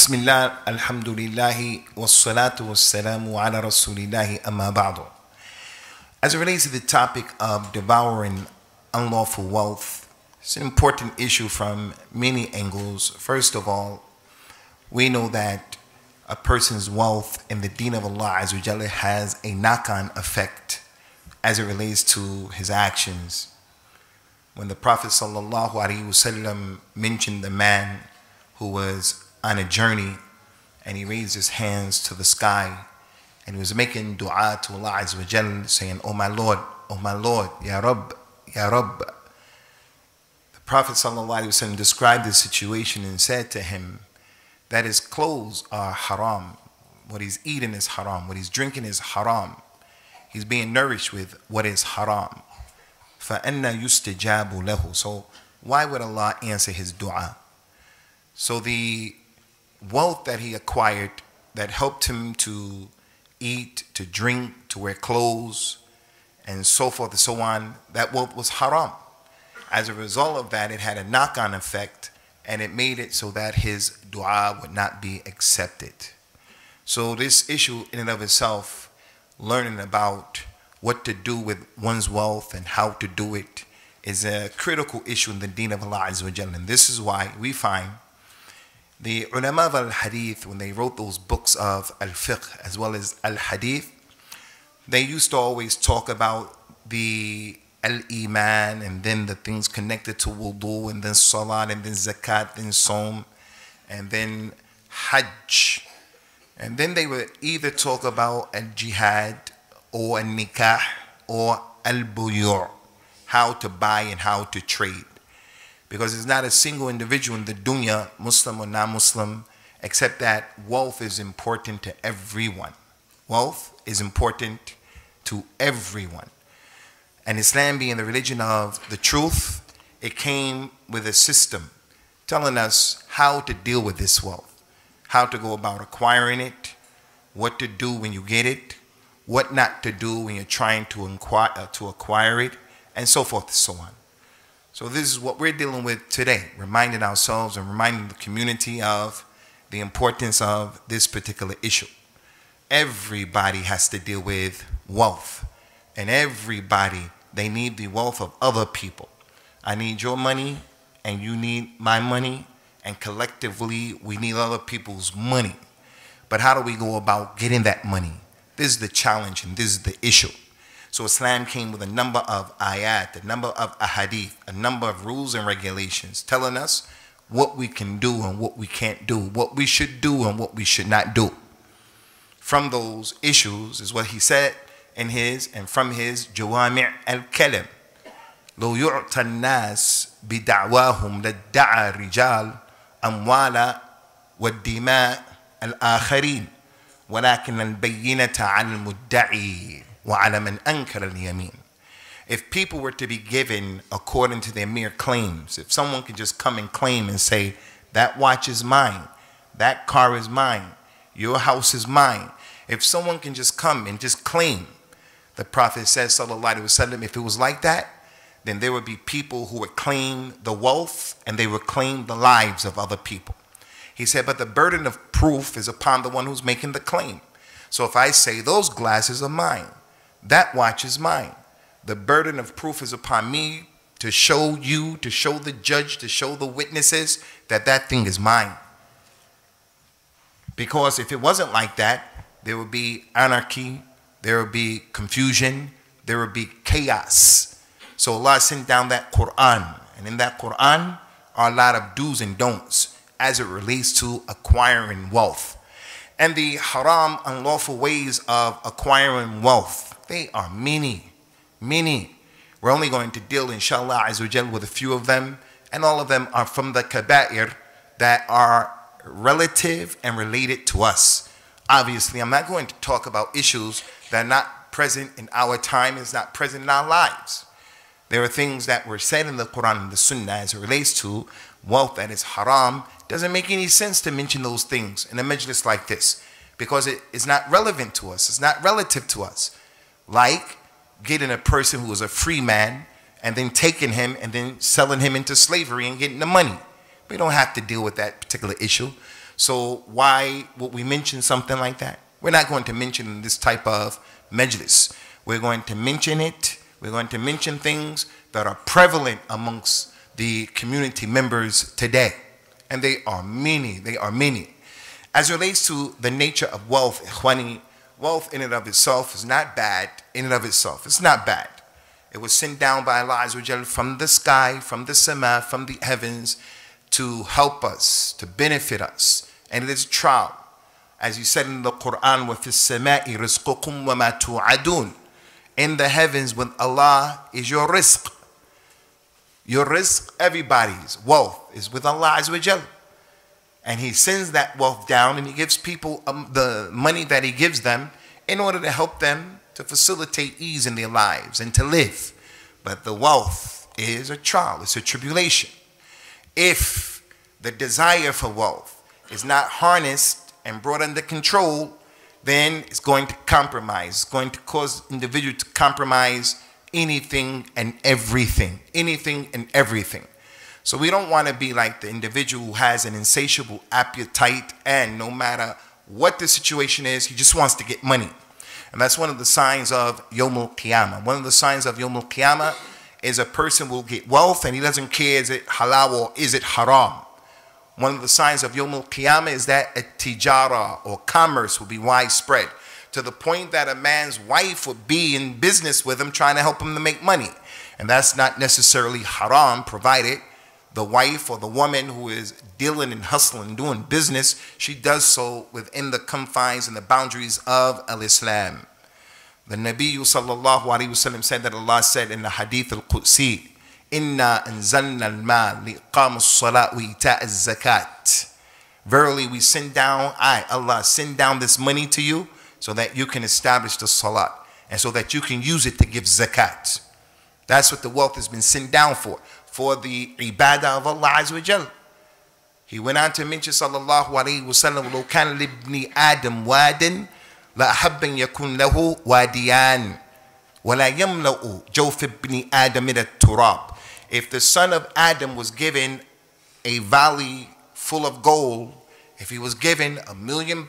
Bismillah, alhamdulillahi, wassalatu wassalamu ala rasulillahi amma ba'du. As it relates to the topic of devouring unlawful wealth, it's an important issue from many angles. First of all, we know that a person's wealth in the deen of Allah Azza wa Jalla has a knock-on effect as it relates to his actions. When the Prophet sallallahu alaihi wasallam mentioned the man who was on a journey and he raised his hands to the sky and he was making dua to Allah Azza wa Jalla, saying, oh my Lord, Ya Rabb, Ya Rabb. The Prophet sallallahu alaihi wasallam described the situation and said to him that his clothes are haram, what he's eating is haram, what he's drinking is haram, he's being nourished with what is haram. فَأَنَّ يُسْتَجَابُ لَهُ. So why would Allah answer his dua? So the wealth that he acquired that helped him to eat, to drink, to wear clothes, and so forth and so on, that wealth was haram. As a result of that, it had a knock-on effect, and it made it so that his dua would not be accepted. So this issue in and of itself, learning about what to do with one's wealth and how to do it, is a critical issue in the deen of Allah Azza wa Jalla. And this is why we find the ulama of al-hadith, when they wrote those books of al-fiqh as well as al-hadith, they used to always talk about the al-iman and then the things connected to wudu and then salat and then zakat and som and then hajj. And then they would either talk about al-jihad or al-nikah or al-buyu', how to buy and how to trade. Because there's not a single individual in the dunya, Muslim or non-Muslim, except that wealth is important to everyone. Wealth is important to everyone. And Islam being the religion of the truth, it came with a system telling us how to deal with this wealth, how to go about acquiring it, what to do when you get it, what not to do when you're trying to acquire it, and so forth and so on. So this is what we're dealing with today, reminding ourselves and reminding the community of the importance of this particular issue. Everybody has to deal with wealth, and everybody, they need the wealth of other people. I need your money, and you need my money, and collectively we need other people's money. But how do we go about getting that money? This is the challenge, and this is the issue. So Islam came with a number of ayat, a number of ahadith, a number of rules and regulations telling us what we can do and what we can't do, what we should do and what we should not do. From those issues is what he said in his and from his Jawami' al-Kalim. لو يعطى الناس بدعواهم لادعى الرجال أموال والدماء الآخرين ولكن البينة على المدعي. If people were to be given according to their mere claims, if someone could just come and claim and say, that watch is mine, that car is mine, your house is mine. If someone can just come and just claim, the Prophet says, sallallahu alaihi wasallam, if it was like that, then there would be people who would claim the wealth and they would claim the lives of other people. He said, but the burden of proof is upon the one who's making the claim. So if I say those glasses are mine, that watch is mine, the burden of proof is upon me to show you, to show the judge, to show the witnesses that that thing is mine. Because if it wasn't like that, there would be anarchy, there would be confusion, there would be chaos. So Allah sent down that Quran, and in that Quran are a lot of do's and don'ts as it relates to acquiring wealth. And the haram, unlawful ways of acquiring wealth, they are many, many. We're only going to deal, inshallah, Azza wa Jal, with a few of them. And all of them are from the kaba'ir that are relative and related to us. Obviously, I'm not going to talk about issues that are not present in our time, is not present in our lives. There are things that were said in the Quran and the Sunnah as it relates to wealth that is haram. Doesn't make any sense to mention those things in a majlis like this because it is not relevant to us. It's not relative to us. Like getting a person who is a free man and then taking him and then selling him into slavery and getting the money. We don't have to deal with that particular issue. So why would we mention something like that? We're not going to mention this type of majlis. We're going to mention it. We're going to mention things that are prevalent amongst the community members today. And they are many. They are many. As it relates to the nature of wealth, ikhwani, wealth in and of itself is not bad. In and of itself, it's not bad. It was sent down by Allah Azza wa Jal from the sky, from the sama, from the heavens, to help us, to benefit us. And it is a trial. As you said in the Quran, وَفِي السَّمَاءِ رِزْقُكُمْ وَمَا تُوعَدُونَ. In the heavens with Allah is your rizq. Your rizq, everybody's wealth is with Allah Azza wa Jal. And He sends that wealth down and He gives people the money that He gives them in order to help them to facilitate ease in their lives and to live. But the wealth is a trial, it's a tribulation. If the desire for wealth is not harnessed and brought under control, then it's going to compromise. It's going to cause individual to compromise anything and everything. Anything and everything. So we don't want to be like the individual who has an insatiable appetite, and no matter what the situation is, he just wants to get money. And that's one of the signs of Yawm al-Qiyamah. One of the signs of Yawm al-Qiyamah is a person will get wealth and he doesn't care is it halal or is it haram. One of the signs of Yawm al-Qiyamah is that a tijara or commerce will be widespread to the point that a man's wife would be in business with him trying to help him to make money. And that's not necessarily haram, provided the wife or the woman who is dealing and hustling, doing business, she does so within the confines and the boundaries of al-Islam. The Nabi sallallahu alayhi wasallam said that Allah said in the Hadith al-Qudsi, Inna anzalna al-mal liqam as-salat wa ita' az-zakat. Verily we send down, Allah send down this money to you so that you can establish the salat and so that you can use it to give zakat. That's what the wealth has been sent down for the ibadah of Allah Azza wa Jal. He went on to mention sallallahu alayhi wa sallam, لو كان لابن آدم واد لأحب أن يكون له واديان ولا يملأ جوف ابن آدم من التراب. If the son of Adam was given a valley full of gold, if he was given £1,000,000,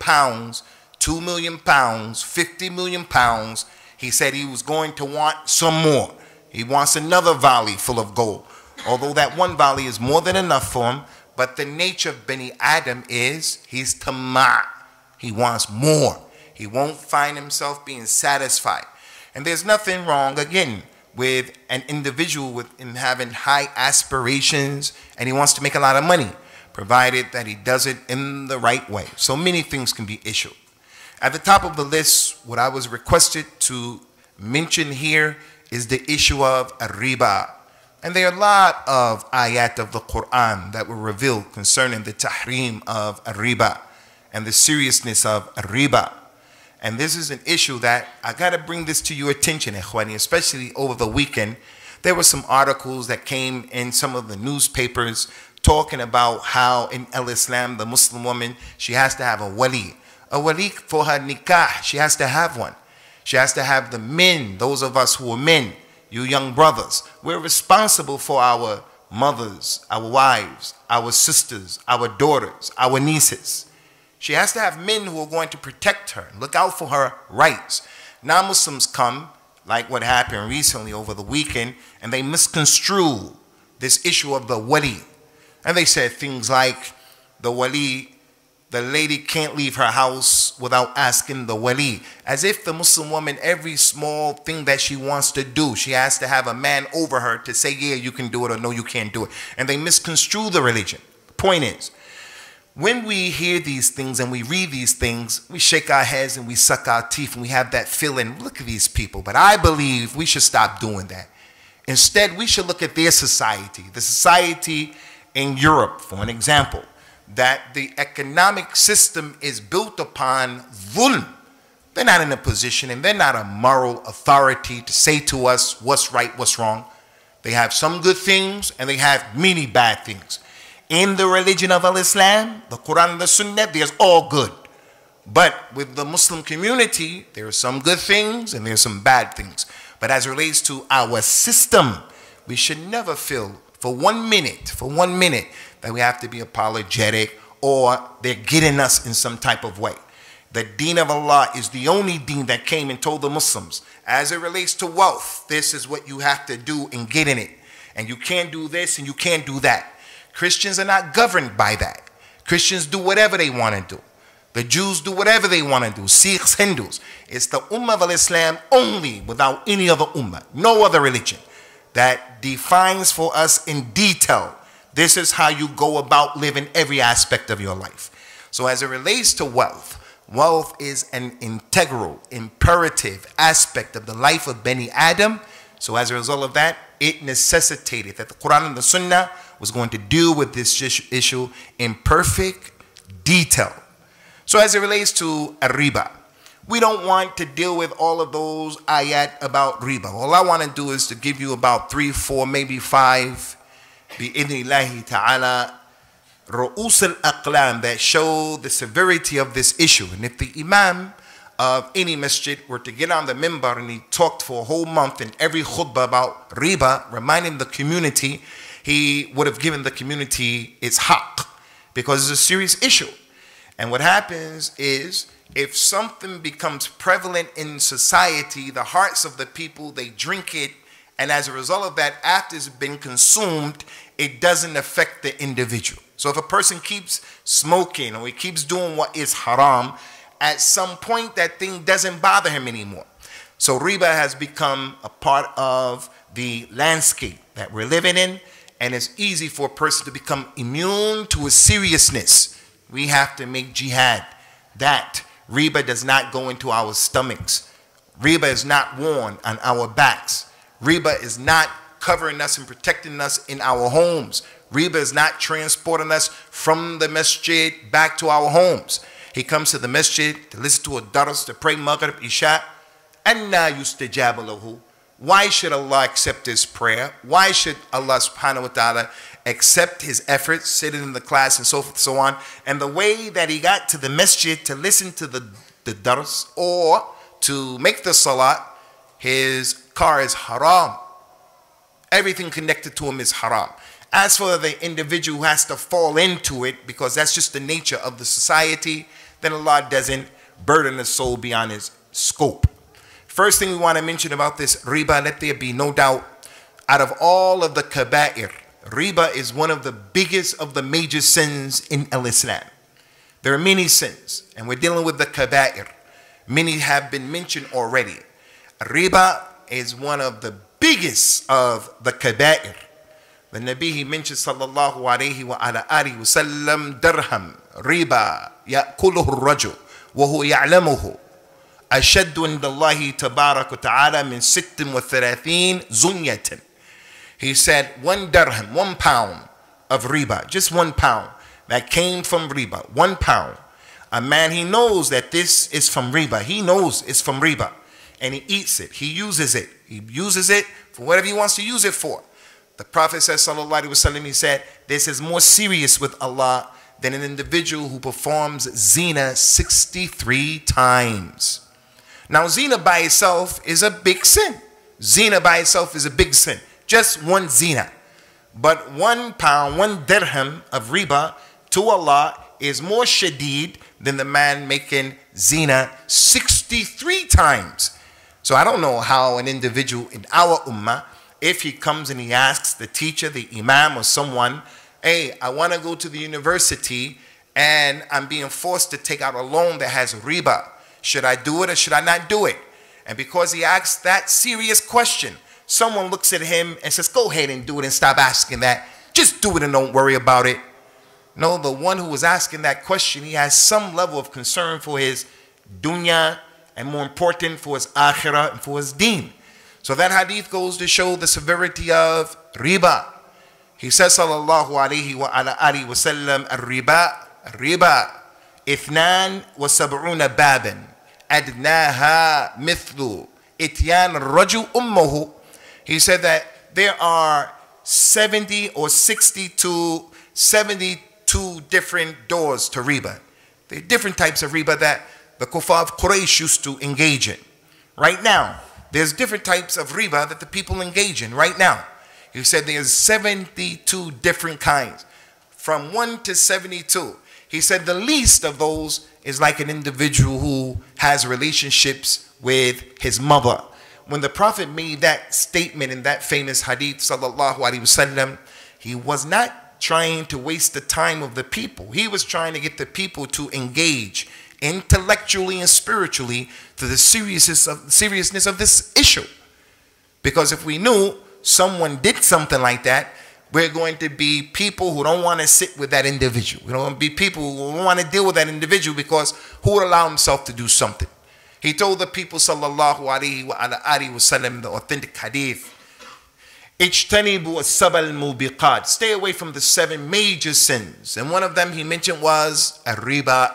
£2,000,000, £50,000,000, he said he was going to want some more. He wants another valley full of gold. Although that one valley is more than enough for him, but the nature of Bani Adam is he's tama'. He wants more. He won't find himself being satisfied. And there's nothing wrong, again, with an individual with him having high aspirations and he wants to make a lot of money, provided that he does it in the right way. So many things can be issued. At the top of the list, what I was requested to mention here is the issue of riba. And there are a lot of ayat of the Quran that were revealed concerning the tahrim of riba and the seriousness of riba. And this is an issue that I got to bring this to your attention, ikhwani, especially over the weekend. There were some articles that came in some of the newspapers talking about how in al-Islam, the Muslim woman, she has to have a wali. A wali for her nikah, she has to have one. She has to have the men, those of us who are men, you young brothers. We're responsible for our mothers, our wives, our sisters, our daughters, our nieces. She has to have men who are going to protect her, look out for her rights. Now Muslims come, like what happened recently over the weekend, and they misconstrue this issue of the wali. And they said things like, the wali, the lady can't leave her house without asking the wali. As if the Muslim woman, every small thing that she wants to do, she has to have a man over her to say, yeah, you can do it, or no, you can't do it. And they misconstrue the religion. The point is, when we hear these things and we read these things, we shake our heads and we suck our teeth and we have that feeling, look at these people. But I believe we should stop doing that. Instead, we should look at their society, the society in Europe, for an example, that the economic system is built upon dhulm. They're not in a position and they're not a moral authority to say to us what's right, what's wrong. They have some good things and they have many bad things. In the religion of al-Islam, the Quran and the Sunnah, there's all good. But with the Muslim community, there are some good things and there's some bad things. But as it relates to our system, we should never feel for one minute, that we have to be apologetic or they're getting us in some type of way. The deen of Allah is the only deen that came and told the Muslims, as it relates to wealth, this is what you have to do and get in it. And you can't do this and you can't do that. Christians are not governed by that. Christians do whatever they want to do. The Jews do whatever they want to do. Sikhs, Hindus. It's the Ummah of Islam only, without any other Ummah. No other religion that defines for us in detail, this is how you go about living every aspect of your life. So as it relates to wealth, wealth is an integral, imperative aspect of the life of Bani Adam. So as a result of that, it necessitated that the Quran and the Sunnah was going to deal with this issue in perfect detail. So as it relates to riba, we don't want to deal with all of those ayat about riba. All I want to do is to give you about 3, 4, maybe 5, bi-idhnillahi ta'ala, ru'us al-aqlam, that show the severity of this issue. And if the imam of any masjid were to get on the minbar and he talked for a whole month in every khutbah about riba, reminding the community, he would have given the community its haqq, because it's a serious issue. And what happens is, if something becomes prevalent in society, the hearts of the people, they drink it, and as a result of that, after it's been consumed, it doesn't affect the individual. So if a person keeps smoking or he keeps doing what is haram, at some point that thing doesn't bother him anymore. So riba has become a part of the landscape that we're living in, and it's easy for a person to become immune to its seriousness. We have to make jihad. That riba does not go into our stomachs. Riba is not worn on our backs. Riba is not covering us and protecting us in our homes. Riba is not transporting us from the masjid back to our homes. He comes to the masjid to listen to a dars, to pray Maghrib, Isha. Anna yustajabu lahu. Why should Allah accept his prayer? Why should Allah subhanahu wa ta'ala accept his efforts, sitting in the class and so forth and so on? And the way that he got to the masjid to listen to the dars or to make the salat, his car is haram. Everything connected to him is haram. As for the individual who has to fall into it, because that's just the nature of the society, then Allah doesn't burden the soul beyond his scope. First thing we want to mention about this riba, let there be no doubt, out of all of the kaba'ir, riba is one of the biggest of the major sins in Islam. There are many sins, and we're dealing with the kaba'ir. Many have been mentioned already. Riba is one of the biggest of the kaba'ir. The Nabi, he mentioned sallallahu alayhi wa ala alihi wa sallam, dirham, riba, ya'kuluhu ar-rajul, wa huwa ya'lamuhu. أشد عند الله تبارك وتعالى من 36 زنية. He said 1 dirham, 1 pound of riba, just 1 pound that came from riba, 1 pound. A man, he knows that this is from riba. He knows it's from riba, and he eats it. He uses it. He uses it for whatever he wants to use it for. The Prophet says, sallallahu alaihi wasallam, he said, this is more serious with Allah than an individual who performs zina 63 times. Now, zina by itself is a big sin. Zina by itself is a big sin. Just one zina. But 1 pound, 1 dirham of riba to Allah is more shadid than the man making zina 63 times. So I don't know how an individual in our ummah, if he comes and he asks the teacher, the imam or someone, hey, I want to go to the university and I'm being forced to take out a loan that has riba. Should I do it or should I not do it? And because he asks that serious question, someone looks at him and says, go ahead and do it and stop asking that. Just do it and don't worry about it. No, the one who was asking that question, he has some level of concern for his dunya and more important for his akhirah and for his deen. So that hadith goes to show the severity of riba. He says, sallallahu alayhi wa ala alihi wa sallam, riba, 72 baban. أدناها مثل إتيان الرجل أمه. He said that there are 72 different doors to riba. There are different types of riba that the kuffar of Quraysh used to engage in. Right now, there's different types of riba that the people engage in right now. He said there's 72 different kinds. From 1 to 72. He said the least of those is like an individual who has relationships with his mother. When the Prophet made that statement in that famous hadith, sallallahu alaihi wasallam, he was not trying to waste the time of the people. He was trying to get the people to engage intellectually and spiritually to the seriousness of this issue. Because if we knew someone did something like that, we're going to be people who don't want to sit with that individual. We don't want to be people who don't want to deal with that individual, because who would allow himself to do something? He told the people, sallallahu alaihi wasallam, the authentic hadith, "Ijtanibu as-sab'al mubiqat." Stay away from the 7 major sins. And one of them he mentioned was ar-riba.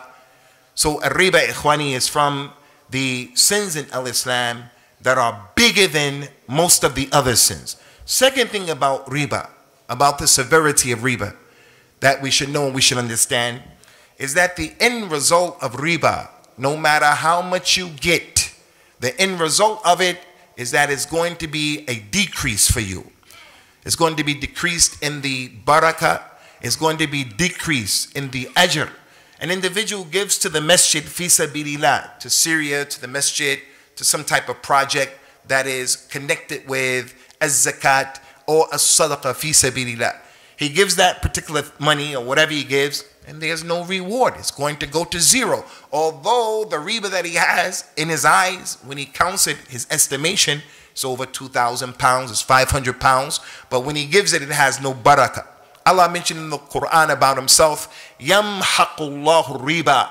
So ar-riba, ikhwani, is from the sins in al-Islam that are bigger than most of the other sins. Second thing about riba, about the severity of riba, that we should know and we should understand, is that the end result of riba, no matter how much you get, the end result of it is that it's going to be a decrease for you. It's going to be decreased in the barakah. It's going to be decreased in the ajr. An individual gives to the masjid fi sabilillah, to Syria, to the masjid, to some type of project that is connected with az-zakat or as-sadaqah fi sabilillah. He gives that particular money or whatever he gives, and there's no reward. It's going to go to zero. Although the riba that he has in his eyes, when he counts it, his estimation, it's over 2,000 pounds, it's 500 pounds. But when he gives it, it has no barakah. Allah mentioned in the Quran about himself, Yamhaqullahu riba.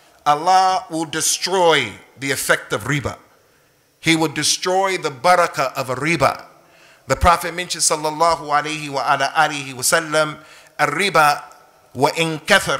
Allah will destroy the effect of riba. He will destroy the barakah of a riba. The Prophet mentioned, sallallahu alayhi wa ala alihi wa sallam, الربا وإن كثر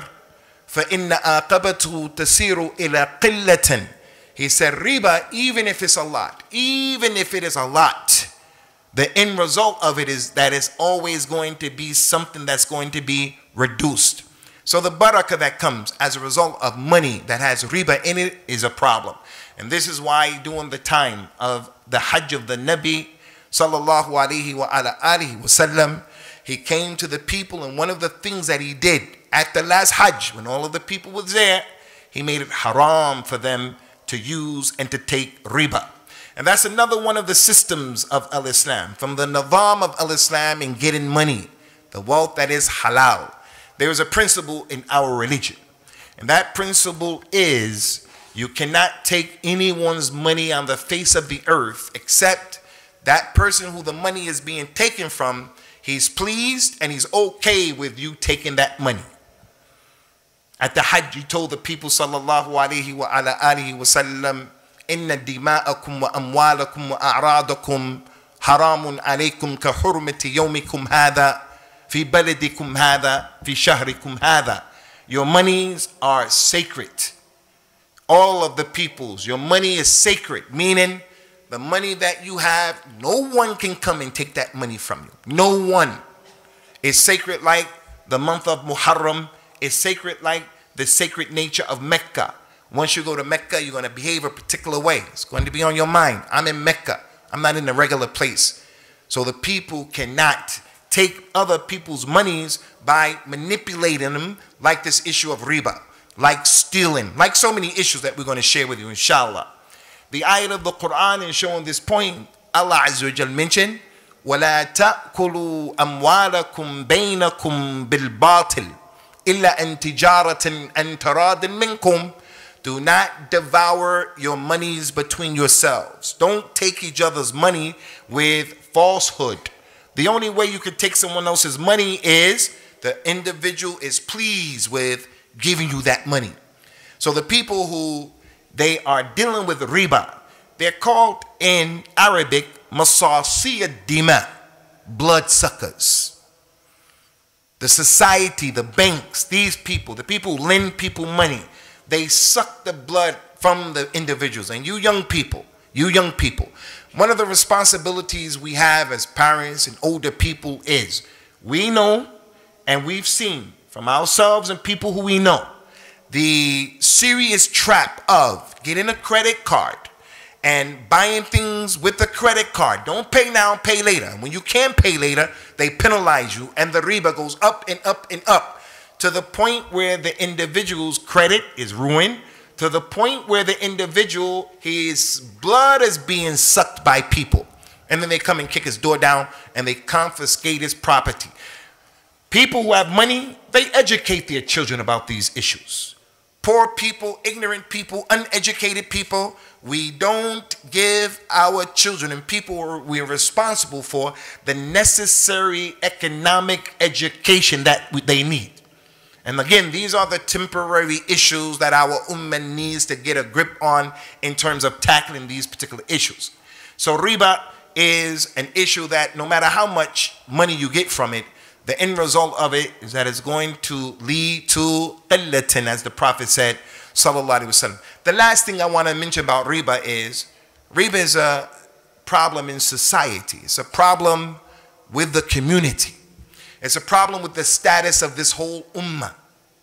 فإن عاقبته تسير إلى قلة. He said riba, even if it's a lot, even if it is a lot, the end result of it is that it's always going to be something that's going to be reduced. So the barakah that comes as a result of money that has riba in it is a problem. And this is why during the time of the Hajj of the Nabi, sallallahu alayhi wa ala alihi wa sallam, he came to the people, and one of the things that he did at the last Hajj, when all of the people was there, he made it haram for them to use and to take riba. And that's another one of the systems of al-Islam, from the nizam of al-Islam in getting money, the wealth that is halal. There is a principle in our religion, and that principle is you cannot take anyone's money on the face of the earth except that person who the money is being taken from, he's pleased and he's okay with you taking that money. At the Hajj, he told the people, sallallahu alayhi wa ala alihi wa sallam, inna dima'akum wa amwalakum wa a'radakum haramun alaykum ka hurmati yawmikum hadha fi baladikum hadha fi shahrikum hadha. Your monies are sacred. All of the peoples, your money is sacred, meaning the money that you have, no one can come and take that money from you. No one. It's sacred like the month of Muharram. It's sacred like the sacred nature of Mecca. Once you go to Mecca, you're going to behave a particular way. It's going to be on your mind. I'm in Mecca. I'm not in a regular place. So the people cannot take other people's monies by manipulating them, like this issue of riba, like stealing, like so many issues that we're going to share with you, inshallah. The ayat of the Quran is showing this point. Allah Azza wa Jal mentioned, وَلَا تَأْكُلُوا أَمْوَالَكُمْ بَيْنَكُمْ بِالْبَاطِلِ إِلَّا أَن تِجَارَةً أَن تَرَادٍ مِنْكُمْ. Do not devour your monies between yourselves. Don't take each other's money with falsehood. The only way you can take someone else's money is the individual is pleased with giving you that money. So the people who they are dealing with riba, they're called in Arabic masasiya dima, bloodsuckers. The society, the banks, these people, the people who lend people money, they suck the blood from the individuals. And you young people, one of the responsibilities we have as parents and older people is we know and we've seen from ourselves and people who we know the serious trap of getting a credit card and buying things with the credit card. Don't pay now, pay later. And when you can't pay later, they penalize you, and the riba goes up and up and up to the point where the individual's credit is ruined, to the point where the individual, his blood is being sucked by people. And then they come and kick his door down and they confiscate his property. People who have money, they educate their children about these issues. Poor people, ignorant people, uneducated people, we don't give our children and people we're responsible for the necessary economic education that they need. And again, these are the temporary issues that our ummah needs to get a grip on in terms of tackling these particular issues. So riba is an issue that no matter how much money you get from it, the end result of it is that it's going to lead to qillatin, as the Prophet said, sallallahu alaihi wasallam. The last thing I want to mention about riba is a problem in society. It's a problem with the community. It's a problem with the status of this whole ummah.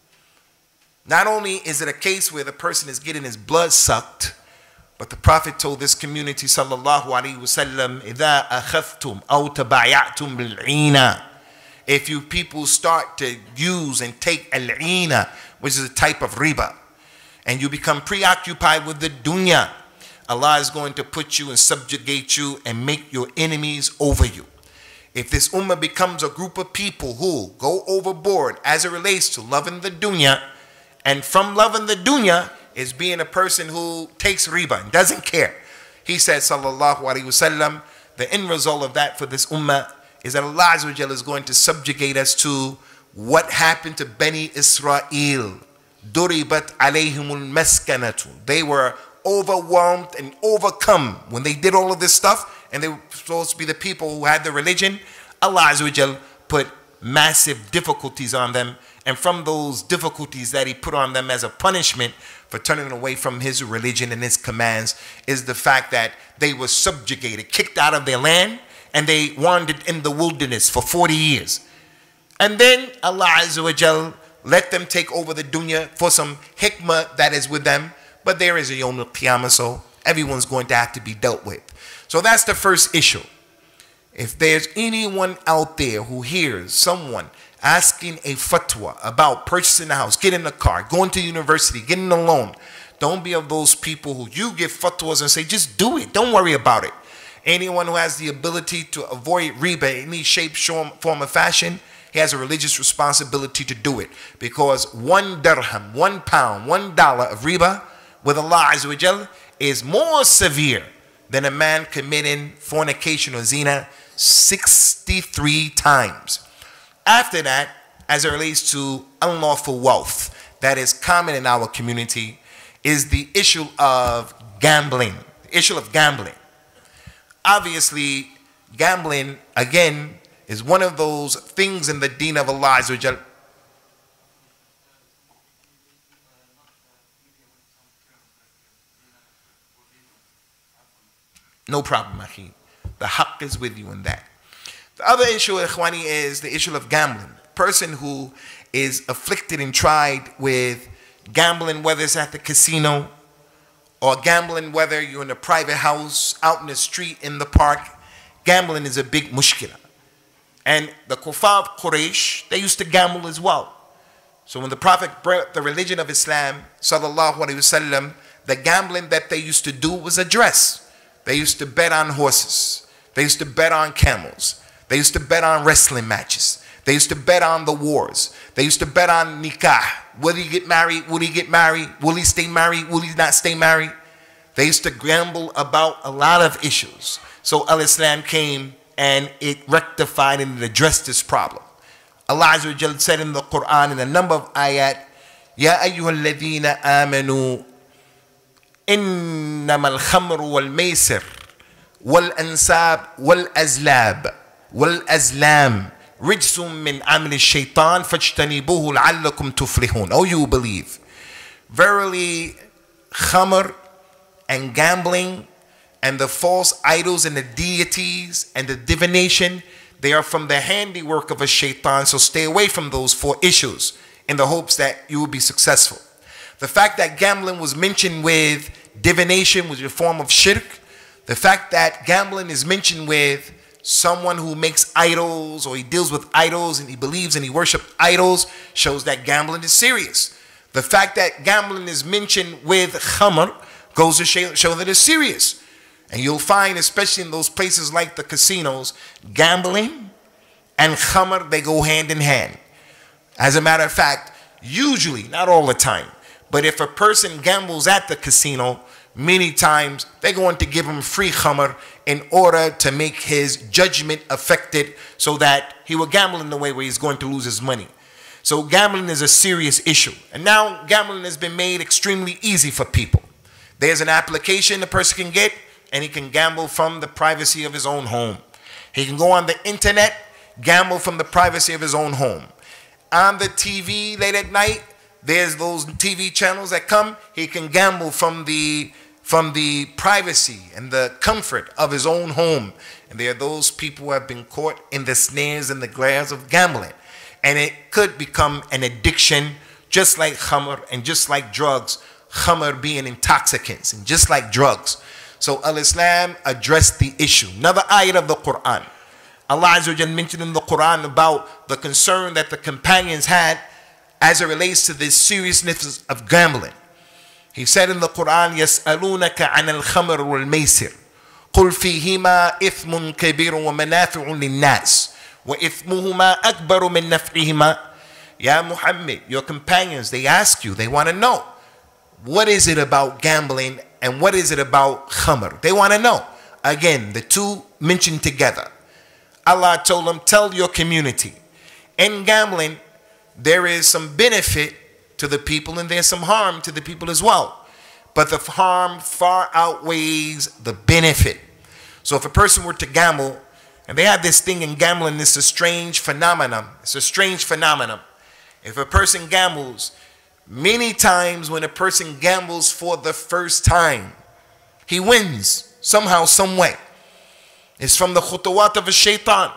Not only is it a case where the person is getting his blood sucked, but the Prophet told this community, sallallahu alaihi wasallam, إِذَا أَخَذْتُمْ أَوْ تَبَعْيَعْتُمْ بِالْعِينَةِ. If you people start to use and take al-ina, which is a type of riba, and you become preoccupied with the dunya, Allah is going to put you and subjugate you and make your enemies over you. If this ummah becomes a group of people who go overboard as it relates to loving the dunya, and from loving the dunya is being a person who takes riba and doesn't care. He said, sallallahu alaihi wasallam, the end result of that for this ummah is that Allah Azza wa Jalla is going to subjugate us to what happened to Bani Israel. Duribat alayhimul maskanatu. They were overwhelmed and overcome when they did all of this stuff, and they were supposed to be the people who had the religion. Allah Azza wa Jalla put massive difficulties on them, and from those difficulties that He put on them as a punishment for turning away from His religion and His commands is the fact that they were subjugated, kicked out of their land, and they wandered in the wilderness for 40 years. And then Allah Azza wa Jal let them take over the dunya for some hikmah that is with them. But there is a Yawm al-Qiyamah, so everyone's going to have to be dealt with. So that's the first issue. If there's anyone out there who hears someone asking a fatwa about purchasing a house, getting a car, going to university, getting a loan, don't be of those people who you give fatwas and say, just do it, don't worry about it. Anyone who has the ability to avoid riba in any shape, form, or fashion, he has a religious responsibility to do it. Because 1 dirham, 1 pound, $1 of riba with Allah Azza wa Jal is more severe than a man committing fornication or zina 63 times. After that, as it relates to unlawful wealth that is common in our community, is the issue of gambling. The issue of gambling. Obviously, gambling, again, is one of those things in the deen of Allah Azza wa Jal. No problem, Akhi. The haqq is with you in that. The other issue, Ikhwani, is the issue of gambling. Person who is afflicted and tried with gambling, whether it's at the casino, or gambling whether you're in a private house, out in the street, in the park. Gambling is a big mushkila. And the kuffar of Quraysh, they used to gamble as well. So when the Prophet brought the religion of Islam, sallallahu alaihi wasallam, the gambling that they used to do was addressed. They used to bet on horses. They used to bet on camels. They used to bet on wrestling matches. They used to bet on the wars. They used to bet on nikah. Will he get married? Will he get married? Will he stay married? Will he not stay married? They used to gamble about a lot of issues. So Al-Islam came and it rectified and it addressed this problem. Allah Azza wa Jalla said in the Quran in a number of ayat, Ya ayyuhal ladhina amanu innama al-khamru wal-maysir wal-ansab wal-azlab wal-azlam rijsum min amli shaitan fajtanibuhu la'allakum tuflihun. Oh, you believe. Verily, khamr and gambling and the false idols and the deities and the divination, they are from the handiwork of a shaitan. So stay away from those 4 issues in the hopes that you will be successful. The fact that gambling was mentioned with divination was a form of shirk. The fact that gambling is mentioned with someone who makes idols or he deals with idols and he believes and he worships idols shows that gambling is serious. The fact that gambling is mentioned with khamr goes to show that it's serious. And you'll find, especially in those places like the casinos, gambling and khamr, they go hand in hand. As a matter of fact, usually, not all the time, but if a person gambles at the casino, many times they're going to give him free khamr in order to make his judgment affected so that he will gamble in the way where he's going to lose his money. So gambling is a serious issue. And now gambling has been made extremely easy for people. There's an application the person can get and he can gamble from the privacy of his own home. He can go on the internet, gamble from the privacy of his own home. On the TV late at night, there's those TV channels that come. He can gamble from the privacy and the comfort of his own home. And there are those people who have been caught in the snares and the glares of gambling. And it could become an addiction, just like khamr and just like drugs. Khamr being intoxicants and just like drugs. So Al-Islam addressed the issue. Another ayat of the Quran. Allah Azza wa Jalla mentioned in the Quran about the concern that the companions had as it relates to the seriousness of gambling. He said in the Quran, يَسْأَلُونَكَ عَنَ الْخَمْرِ وَالْمَيْسِرِ قُلْ فِيهِمَا إِثْمٌ كَبِيرٌ وَمَنَافِعٌ لِلنَّاسِ وَإِثْمُهُمَا أَكْبَرُ مِنْ نَفْعِهِمَا. Ya Muhammad, your companions, they ask you, they want to know, what is it about gambling and what is it about khamr? They want to know. Again, the two mentioned together. Allah told them, tell your community, in gambling, there is some benefit to the people and there's some harm to the people as well. But the harm far outweighs the benefit. So if a person were to gamble, and they have this thing in gambling, it's a strange phenomenon. It's a strange phenomenon. If a person gambles, many times when a person gambles for the first time, he wins somehow, some way. It's from the khutawat of a shaitan.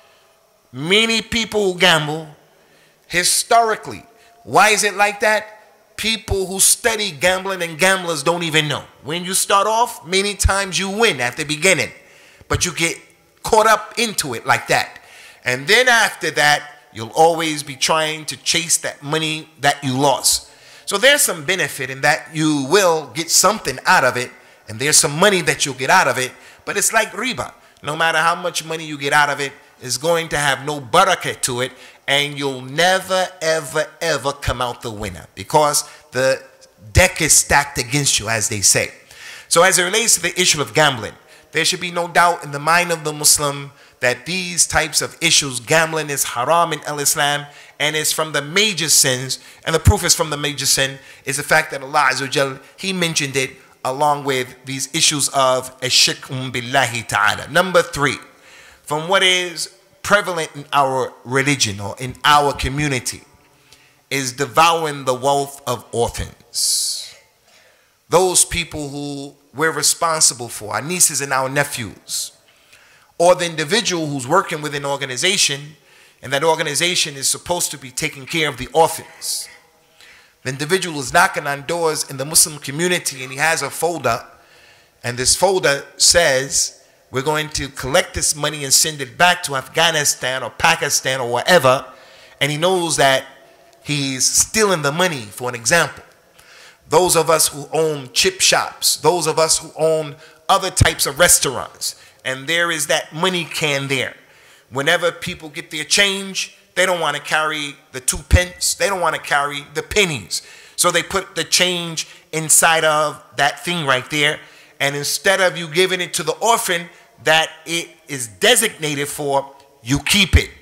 Many people who gamble, historically, why is it like that? People who study gambling and gamblers don't even know. When you start off, many times you win at the beginning, but you get caught up into it like that. And then after that, you'll always be trying to chase that money that you lost. So there's some benefit in that you will get something out of it, and there's some money that you'll get out of it, but it's like riba. No matter how much money you get out of it, it's going to have no barakah to it, and you'll never, ever, ever come out the winner because the deck is stacked against you, as they say. So as it relates to the issue of gambling, there should be no doubt in the mind of the Muslim that these types of issues, gambling is haram in Al-Islam, and it's from the major sins, and the proof is from the major sin, is the fact that Allah Azza wa Jal, He mentioned it along with these issues of ash-shirk billahi ta'ala. Number 3, from what is prevalent in our religion or in our community, is devouring the wealth of orphans. Those people who we're responsible for, our nieces and our nephews, or the individual who's working with an organization, and that organization is supposed to be taking care of the orphans. The individual is knocking on doors in the Muslim community and he has a folder, and this folder says, we're going to collect this money and send it back to Afghanistan or Pakistan or wherever, and he knows that he's stealing the money, for an example. Those of us who own chip shops, those of us who own other types of restaurants, and there is that money can there. Whenever people get their change, they don't want to carry the 2 pence. They don't want to carry the pennies. So they put the change inside of that thing right there. And instead of you giving it to the orphan that it is designated for, you keep it.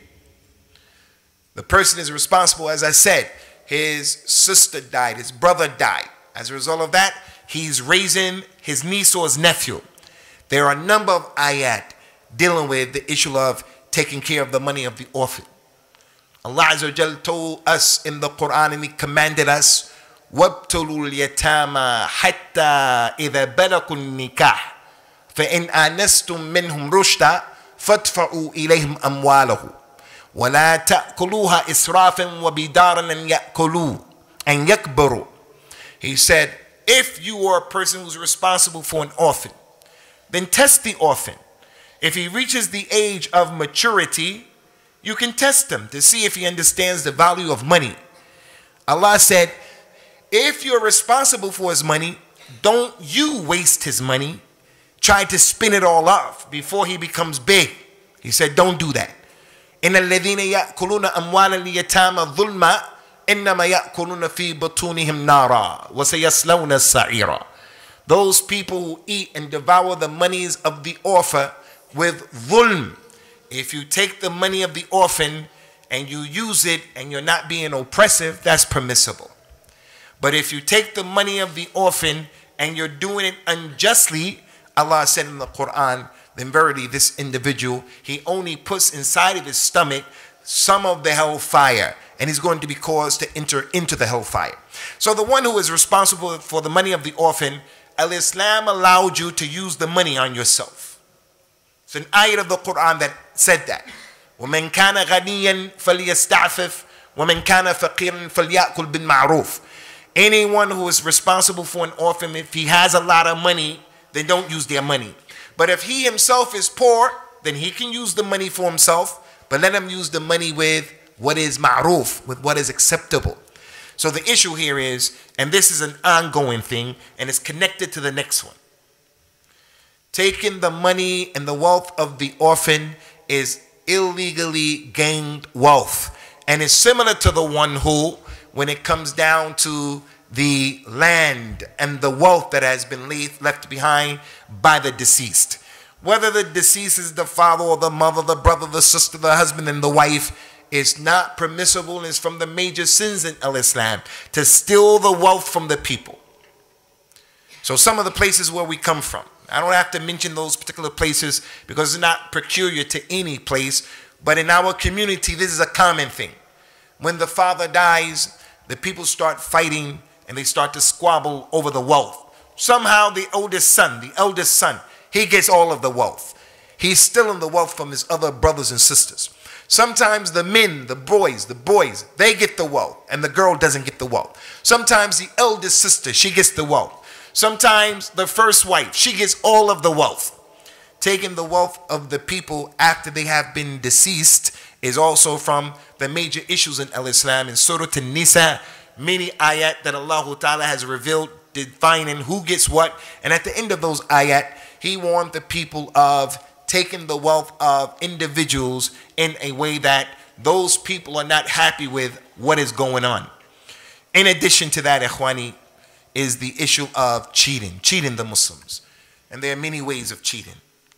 The person is responsible, as I said. His sister died. His brother died. As a result of that, he's raising his niece or his nephew. There are a number of ayat dealing with the issue of taking care of the money of the orphan. Allah Azza wa Jal told us in the Quran, and He commanded us, وَابْتُلُوا الْيَتَامَى حَتَّى إِذَا بَلَغُوا النِّكَاحَ فَإِنْ آنَسْتُم مِّنْهُمْ رُشْدًا فَادْفَعُوا إِلَيْهِمْ أَمْوَالَهُمْ وَلَا تَأْكُلُوهَا إِسْرَافًا وَبِدَارًا أَن يَكْبَرُوا. He said, if you are a person who's responsible for an orphan, then test the orphan. If he reaches the age of maturity, you can test him to see if he understands the value of money. Allah said, if you're responsible for his money, don't you waste his money. Try to spin it all off before he becomes big. He said, don't do that. إِنَّ الَّذِينَ يَأْكُلُونَ أَمْوَالَ الْيَتَامَى ظُلْمًا إِنَّمَا يَأْكُلُونَ فِي بُطُونِهِمْ نَارًا وَسَيَصْلَوْنَ السَّعِيرًا. Those people who eat and devour the monies of the orphan with dhulm. If you take the money of the orphan and you use it and you're not being oppressive, that's permissible. But if you take the money of the orphan and you're doing it unjustly, Allah said in the Quran, then verily this individual, he only puts inside of his stomach some of the hellfire, and he's going to be caused to enter into the hellfire. So the one who is responsible for the money of the orphan, Al-Islam allowed you to use the money on yourself. It's an ayat of the Quran that said that. وَمَنْ كَانَ غَنِيًّا فَلْيَسْتَعْفِفْ وَمَنْ كَانَ فَقِيرًا فَلْيَأْكُلْ بِالْمَعْرُوفِ. Anyone who is responsible for an orphan, if he has a lot of money, then don't use their money. But if he himself is poor, then he can use the money for himself, but let him use the money with what is ma'ruf, with what is acceptable. So the issue here is, and this is an ongoing thing, and it's connected to the next one. Taking the money and the wealth of the orphan is illegally gained wealth. And it's similar to the one who, when it comes down to the land and the wealth that has been left behind by the deceased. Whether the deceased is the father or the mother, the brother, the sister, the husband, and the wife, is not permissible, and is from the major sins in Islam to steal the wealth from the people. So some of the places where we come from, I don't have to mention those particular places because it's not peculiar to any place, but in our community this is a common thing. When the father dies, the people start fighting and they start to squabble over the wealth. Somehow the eldest son, he gets all of the wealth. He's stealing the wealth from his other brothers and sisters. Sometimes the men, the boys, they get the wealth and the girl doesn't get the wealth. Sometimes the eldest sister, she gets the wealth. Sometimes the first wife, she gets all of the wealth. Taking the wealth of the people after they have been deceased is also from the major issues in Islam. In Surah An-Nisa, many ayat that Allah Ta'ala has revealed defining who gets what. And at the end of those ayat, he warned the people of taking the wealth of individuals in a way that those people are not happy with what is going on. In addition to that, Ikhwani, is the issue of cheating the Muslims. And there are many ways of cheating.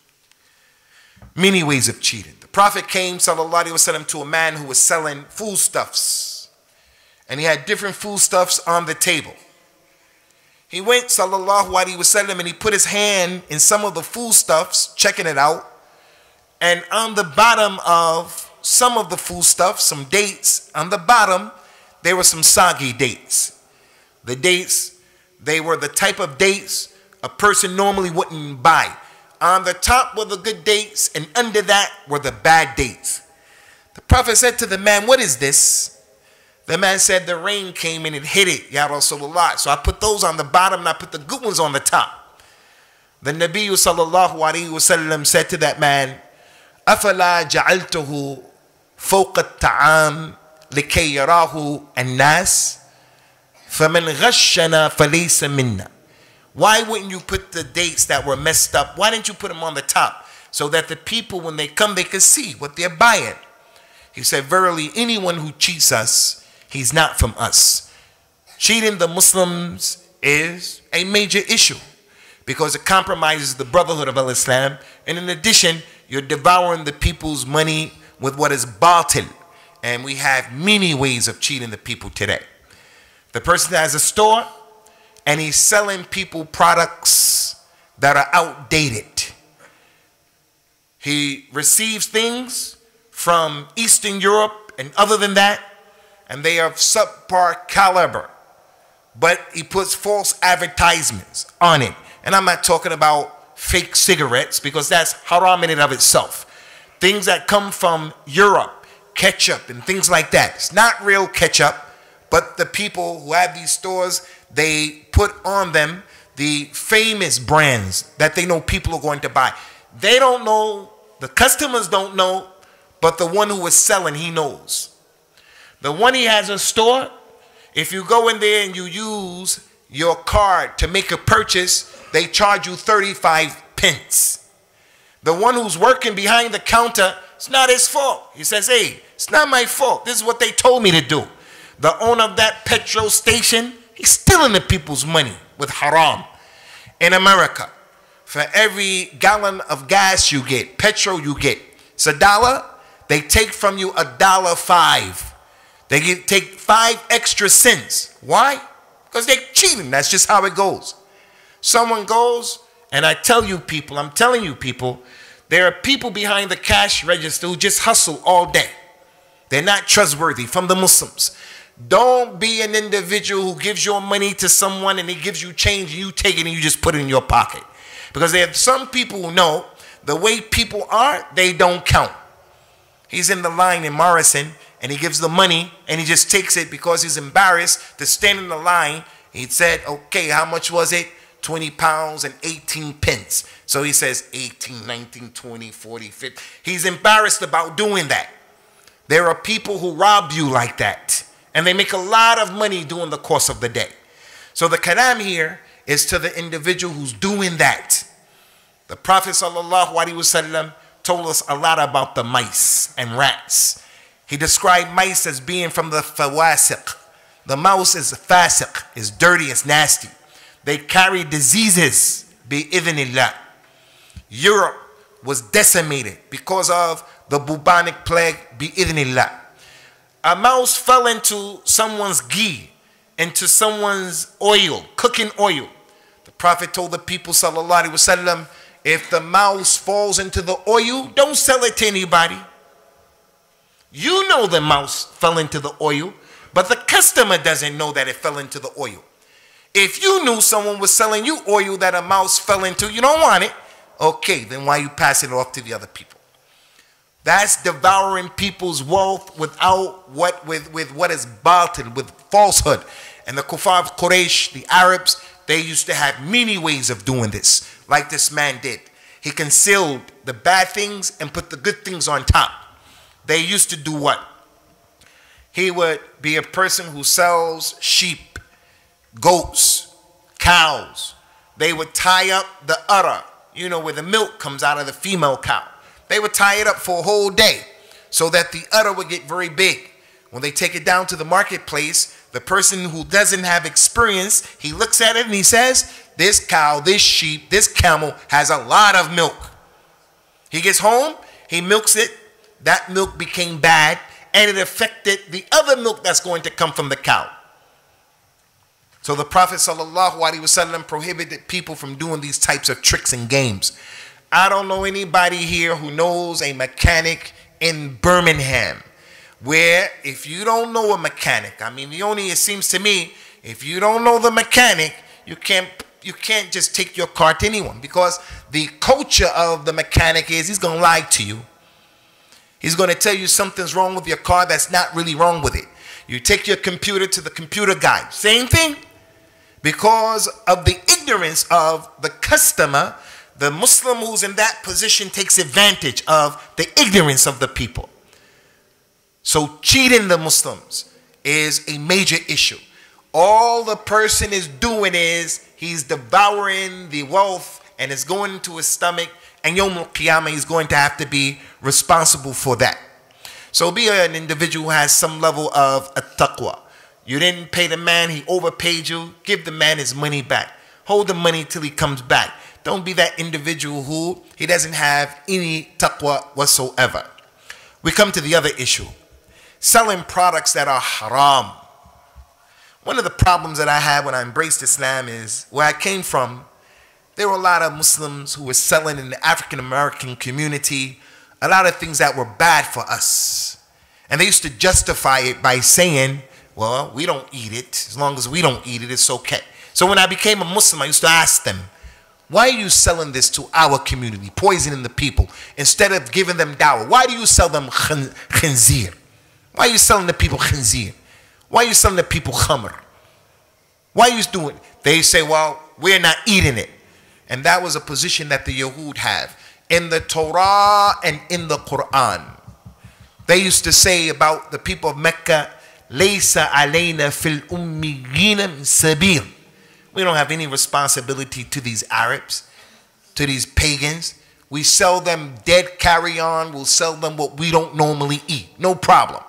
Many ways of cheating. The Prophet came, sallallahu alaihi wasallam, to a man who was selling foodstuffs. And he had different foodstuffs on the table. He went, sallallahu alaihi wasallam, and he put his hand in some of the foodstuffs, checking it out. And on the bottom of some of the foodstuffs, some dates, on the bottom, there were some soggy dates. The dates, they were the type of dates a person normally wouldn't buy. On the top were the good dates, and under that were the bad dates. The Prophet said to the man, what is this? The man said, the rain came and it hit it, Ya Rasulullah. So I put those on the bottom and I put the good ones on the top. The Nabi sallallahu alayhi wasallam said to that man, أَفَلَا جَعَلْتُهُ فَوْقَ الطَّعَامِ لِكَيْ يَرَاهُ النَّاسِ فَمَنْ غَشَّنَا فَلَيْسَ مِنَّا. Why wouldn't you put the dates that were messed up? Why didn't you put them on the top so that the people, when they come, they can see what they're buying? He said, verily, anyone who cheats us, he's not from us. Cheating the Muslims is a major issue because it compromises the brotherhood of Islam. And in addition, you're devouring the people's money with what is batil. And we have many ways of cheating the people today. The person has a store and he's selling people products that are outdated. He receives things from Eastern Europe and other than that, and they are of subpar caliber. But he puts false advertisements on it. And I'm not talking about fake cigarettes because that's haram in and of itself. Things that come from Europe, ketchup and things like that. It's not real ketchup, but the people who have these stores, they put on them the famous brands that they know people are going to buy. They don't know, the customers don't know, but the one who is selling, he knows. The one he has in store, if you go in there and you use your card to make a purchase, they charge you 35 pence. The one who's working behind the counter, it's not his fault. He says, hey, it's not my fault. This is what they told me to do. The owner of that petrol station, he's stealing the people's money with haram. In America, for every gallon of gas you get, petrol you get, it's $1, they take from you $1.05. They take 5 extra cents. Why? Because they're cheating. That's just how it goes. Someone goes, and I tell you people, I'm telling you people, there are people behind the cash register who just hustle all day. They're not trustworthy from the Muslims. Don't be an individual who gives your money to someone and he gives you change and you take it and you just put it in your pocket. Because there are some people who know the way people are, they don't count. He's in the line in Morrison and he gives the money and he just takes it because he's embarrassed to stand in the line. He said, okay, how much was it? 20 pounds and 18 pence. So he says 18, 19, 20, 40, 50. He's embarrassed about doing that. There are people who rob you like that. And they make a lot of money during the course of the day. So the kalam here is to the individual who's doing that. The Prophet ﷺ told us a lot about the mice and rats. He described mice as being from the fawasiq. The mouse is fasiq, is dirty, it's nasty. They carry diseases, bi-idhnillah. Europe was decimated because of the bubonic plague, bi-idhnillah. A mouse fell into someone's ghee, into someone's oil, cooking oil. The Prophet told the people, sallallahu alaihi wasallam, if the mouse falls into the oil, don't sell it to anybody. You know the mouse fell into the oil, but the customer doesn't know that it fell into the oil. If you knew someone was selling you oil that a mouse fell into, you don't want it. Okay, then why you pass it off to the other people? That's devouring people's wealth without with what is batil, with falsehood. And the kuffar of Quraysh, the Arabs, they used to have many ways of doing this, like this man did. He concealed the bad things and put the good things on top. They used to do what? He would be a person who sells sheep, goats, cows. They would tie up the udder, you know, where the milk comes out of the female cow. They would tie it up for a whole day so that the udder would get very big. When they take it down to the marketplace, the person who doesn't have experience, he looks at it and he says, this cow, this sheep, this camel has a lot of milk. He gets home, he milks it, that milk became bad, and it affected the other milk that's going to come from the cow. So the Prophet ﷺ prohibited people from doing these types of tricks and games. I don't know anybody here who knows a mechanic in Birmingham where if you don't know a mechanic, I mean, it seems to me, if you don't know the mechanic, you can't just take your car to anyone, because the culture of the mechanic is he's going to lie to you. He's going to tell you something's wrong with your car that's not really wrong with it. You take your computer to the computer guy, same thing. Because of the ignorance of the customer, the Muslim who's in that position takes advantage of the ignorance of the people. So cheating the Muslims is a major issue. All the person is doing is he's devouring the wealth and it's going into his stomach, and Yawm al-Qiyamah he's going to have to be responsible for that. So be an individual who has some level of taqwa. You didn't pay the man, he overpaid you, give the man his money back. Hold the money till he comes back. Don't be that individual who he doesn't have any taqwa whatsoever. We come to the other issue. Selling products that are haram. One of the problems that I had when I embraced Islam is where I came from, there were a lot of Muslims who were selling in the African American community a lot of things that were bad for us. And they used to justify it by saying, well, we don't eat it. As long as we don't eat it, it's okay. So when I became a Muslim, I used to ask them, why are you selling this to our community, poisoning the people, instead of giving them dawah? Why do you sell them khinzir? Why are you selling the people khinzir? Why are you selling the people khamr? Why are you doing it? They say, well, we're not eating it. And that was a position that the Yahud have. in the Torah and in the Quran. They used to say about the people of Mecca, "Laysa alayna fil ummiyina min sabil." We don't have any responsibility to these Arabs, to these pagans. We sell them dead carrion. We'll sell them what we don't normally eat. No problem.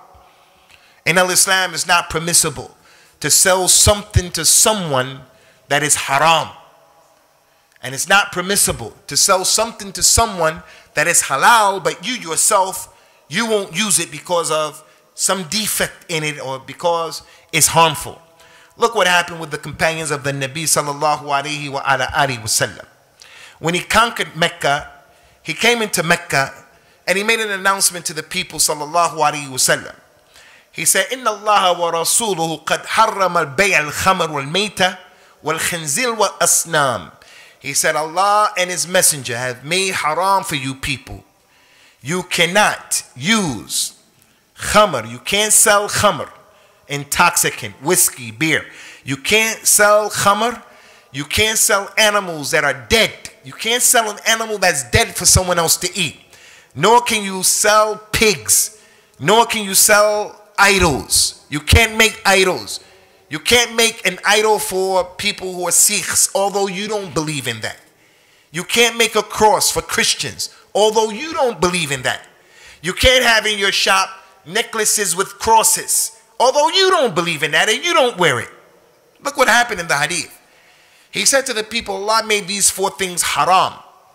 In Islam, it's not permissible to sell something to someone that is haram. And it's not permissible to sell something to someone that is halal, but you yourself, you won't use it because of some defect in it or because it's harmful. Look what happened with the companions of the Nabi sallallahu alayhi wa sallam. When he conquered Mecca, he came into Mecca and he made an announcement to the people sallallahu alayhi wa sallam. He said, "Inna Allah wa rasuluhu qad harrama al-bay' al-khamr wal-mayta wal-khinzir wal-asnam." He said, Allah and His Messenger have made haram for you people. You cannot use khamr. You can't sell khamr, intoxicant, whiskey, beer. You can't sell khamr. You can't sell animals that are dead. You can't sell an animal that's dead for someone else to eat. Nor can you sell pigs. Nor can you sell idols. You can't make idols. You can't make an idol for people who are Sikhs, although you don't believe in that. You can't make a cross for Christians, although you don't believe in that. You can't have in your shop necklaces with crosses, although you don't believe in that and you don't wear it. Look what happened in the hadith. He said to the people, Allah made these 4 things haram.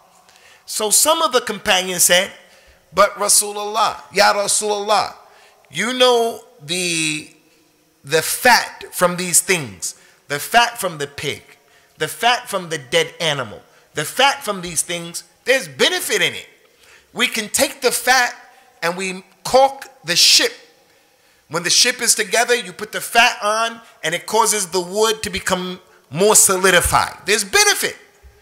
So some of the companions said, "But Rasulullah, Ya Rasulullah, you know the fat from these things, the fat from the pig, the fat from the dead animal, the fat from these things, there's benefit in it. We can take the fat and we caulk the ship. When the ship is together, you put the fat on and it causes the wood to become more solidified. There's benefit."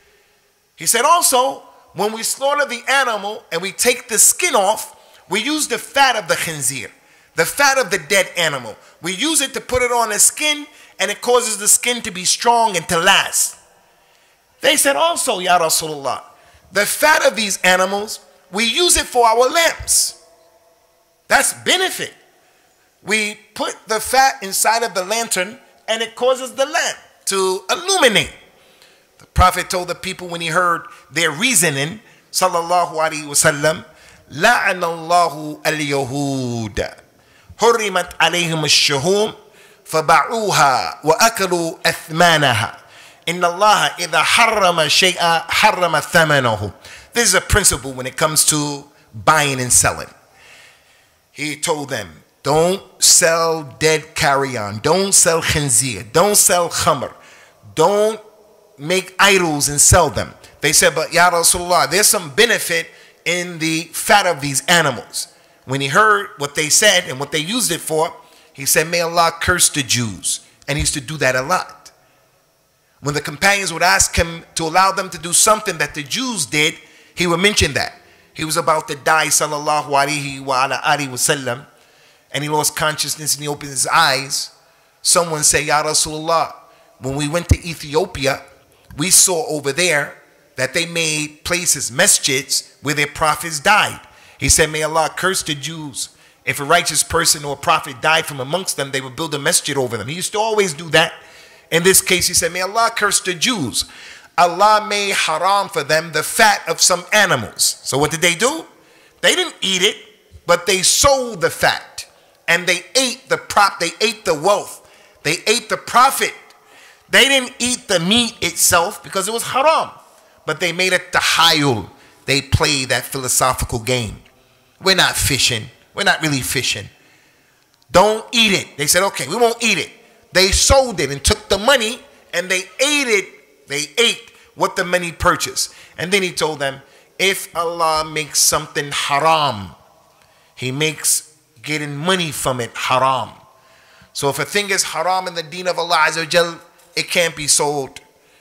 He said also, when we slaughter the animal and we take the skin off, we use the fat of the khinzir, the fat of the dead animal. We use it to put it on the skin and it causes the skin to be strong and to last. They said also, Ya Rasulullah, the fat of these animals, we use it for our lamps. That's benefit. We put the fat inside of the lantern and it causes the lamp to illuminate. The Prophet told the people when he heard their reasoning, sallallahu alaihi wasallam, "La'ana Allahu al-Yahud. حرمت عليهم الشهوم فباعوها وأكلوا أثمانها إن الله إذا حرم شيئا حرم ثمنه." This is a principle when it comes to buying and selling. He told them, don't sell dead carrion, don't sell khinzir, don't sell khamr, don't make idols and sell them. They said, "But Ya Rasulullah, there's some benefit in the fat of these animals." When he heard what they said and what they used it for, he said, "May Allah curse the Jews." And he used to do that a lot. When the companions would ask him to allow them to do something that the Jews did, he would mention that. He was about to die, sallallahu alaihi wa sallam, and he lost consciousness and he opened his eyes. Someone said, "Ya Rasulullah, when we went to Ethiopia, we saw over there that they made places, masjids, where their prophets died." He said, "May Allah curse the Jews. If a righteous person or a prophet died from amongst them, they would build a masjid over them." He used to always do that. In this case, he said, "May Allah curse the Jews. Allah made haram for them the fat of some animals." So what did they do? They didn't eat it, but they sold the fat. And they ate they ate the wealth. They ate the profit. They didn't eat the meat itself because it was haram. But they made it tahayul. They played that philosophical game. We're not fishing. We're not really fishing. Don't eat it. They said, "Okay, we won't eat it." They sold it and took the money and they ate it. They ate what the money purchased. And then he told them, if Allah makes something haram, He makes getting money from it haram. So if a thing is haram in the deen of Allah Azza wa Jal, it can't be sold.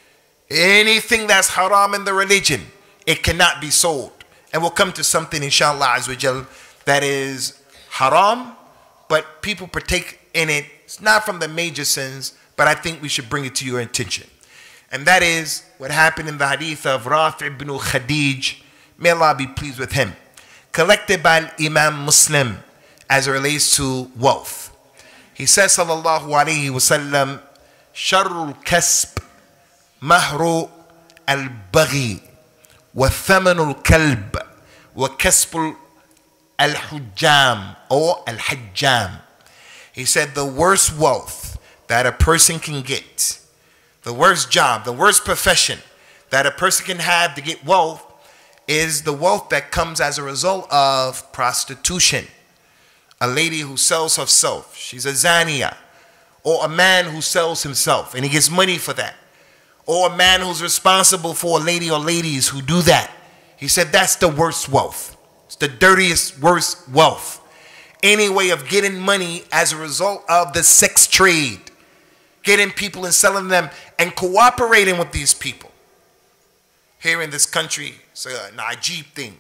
Anything that's haram in the religion, it cannot be sold. And we'll come to something, inshallah Azza wa Jal, that is haram, but people partake in it. It's not from the major sins, but I think we should bring it to your attention. And that is what happened in the hadith of Rafi ibn Khadij may Allah be pleased with him, collected by Imam Muslim as it relates to wealth. He says, sallallahu alayhi wa sallam, sharrul kasb mahru al-baghi wa thamanul kalb wa kasbul al-hujjam or al-hajjam. He said the worst wealth that a person can get, the worst job, the worst profession that a person can have to get wealth is the wealth that comes as a result of prostitution. A lady who sells herself, she's a zaniya. Or a man who sells himself and he gets money for that. Or a man who's responsible for a lady or ladies who do that. He said that's the worst wealth. It's the dirtiest, worst wealth. Any way of getting money as a result of the sex trade. Getting people and selling them and cooperating with these people. Here in this country, it's an ajib thing.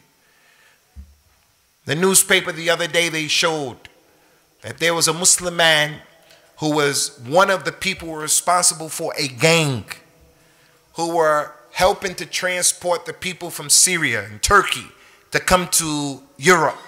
The newspaper the other day, they showed that there was a Muslim man who was one of the people who were responsible for a gang who were helping to transport the people from Syria and Turkey to come to Europe.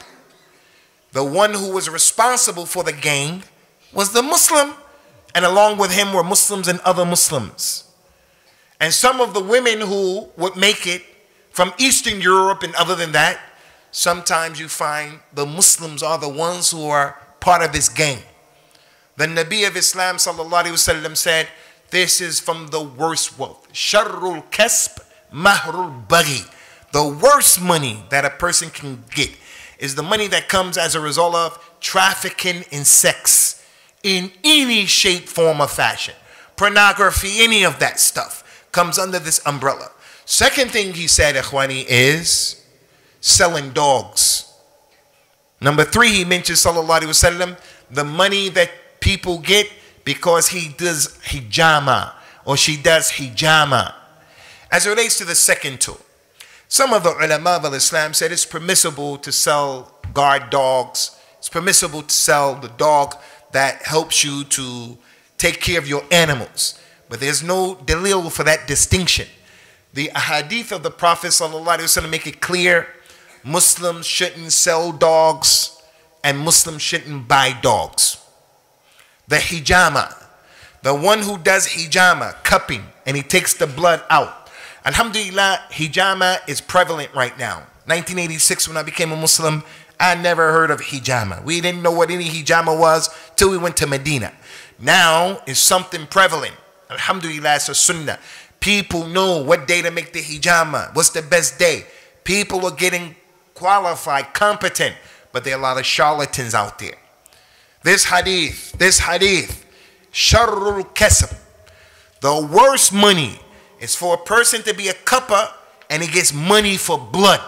The one who was responsible for the gang was the Muslim, and along with him were Muslims and other Muslims. And some of the women who would make it from Eastern Europe and other than that, sometimes you find the Muslims are the ones who are part of this gang. The Nabi of Islam sallallahu alaihi wasallam said, this is from the worst wealth. Sharrul kasb mahrul baghi. The worst money that a person can get is the money that comes as a result of trafficking in sex in any shape, form, or fashion. Pornography, any of that stuff comes under this umbrella. Second thing he said, ikhwani, is selling dogs. Number three, he mentioned sallallahu alaihi wasallam, the money that people get because he does hijama or she does hijama. As it relates to the second two, some of the ulama of Islam said it's permissible to sell guard dogs. It's permissible to sell the dog that helps you to take care of your animals. But there's no dalil for that distinction. The hadith of the Prophet ﷺ make it clear Muslims shouldn't sell dogs and Muslims shouldn't buy dogs. The hijama, the one who does hijama, cupping, and he takes the blood out. Alhamdulillah, hijama is prevalent right now. 1986, when I became a Muslim, I never heard of hijama. We didn't know what any hijama was till we went to Medina. Now it's something prevalent. Alhamdulillah, it's a sunnah. People know what day to make the hijama. What's the best day? People are getting qualified, competent, but there are a lot of charlatans out there. This hadith, sharrul kasb, the worst money is for a person to be a cuppa and he gets money for blood.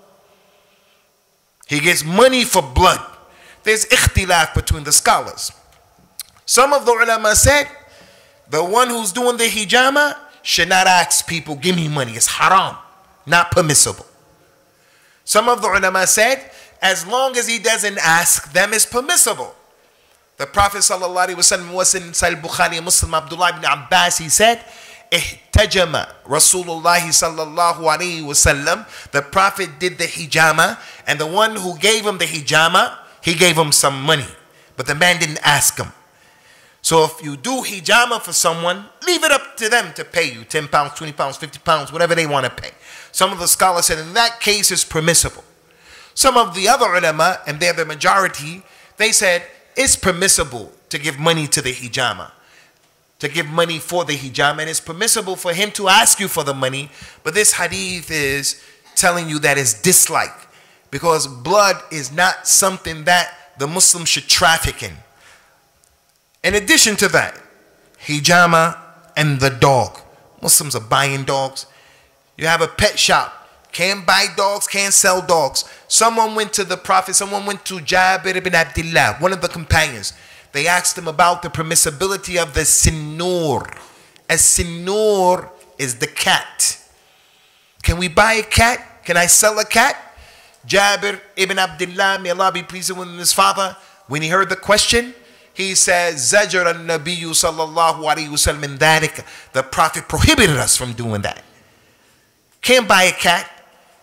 He gets money for blood. There's ikhtilaf between the scholars. Some of the ulama said the one who's doing the hijama should not ask people, give me money. It's haram, not permissible. Some of the ulama said as long as he doesn't ask them, it's permissible. The Prophet ﷺ was in Sahih Bukhari and Muslim, Abdullah ibn Abbas, he said, ihtajama Rasulullah sallallahu alayhi wasallam. The Prophet did the hijama, and the one who gave him the hijama, he gave him some money. But the man didn't ask him. So if you do hijama for someone, leave it up to them to pay you 10 pounds, 20 pounds, 50 pounds, whatever they want to pay. Some of the scholars said in that case it's permissible. Some of the other ulama, and they're the majority, they said it's permissible to give money to the hijama, to give money for the hijama, and it's permissible for him to ask you for the money. But this hadith is telling you that it's disliked because blood is not something that the Muslim should traffic in. In addition to that, hijama and the dog. Muslims are buying dogs. You have a pet shop. Can't buy dogs, can't sell dogs. Someone went to the Prophet, someone went to Jabir ibn Abdullah, one of the companions. They asked him about the permissibility of the sinur. A sinur is the cat. Can we buy a cat? Can I sell a cat? Jabir ibn Abdullah, may Allah be pleased with his father, when he heard the question, he said, Zajr al-Nabiyyu sallallahu alayhi wa sallam min dhalik. The Prophet prohibited us from doing that. Can't buy a cat.